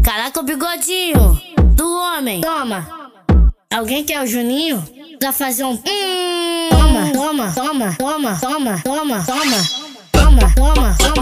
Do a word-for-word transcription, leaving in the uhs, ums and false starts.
Caraca, o bigodinho do homem. Toma. Alguém quer o Juninho? Pra fazer um... Toma, toma, toma, toma, toma, toma, toma, toma, toma, toma.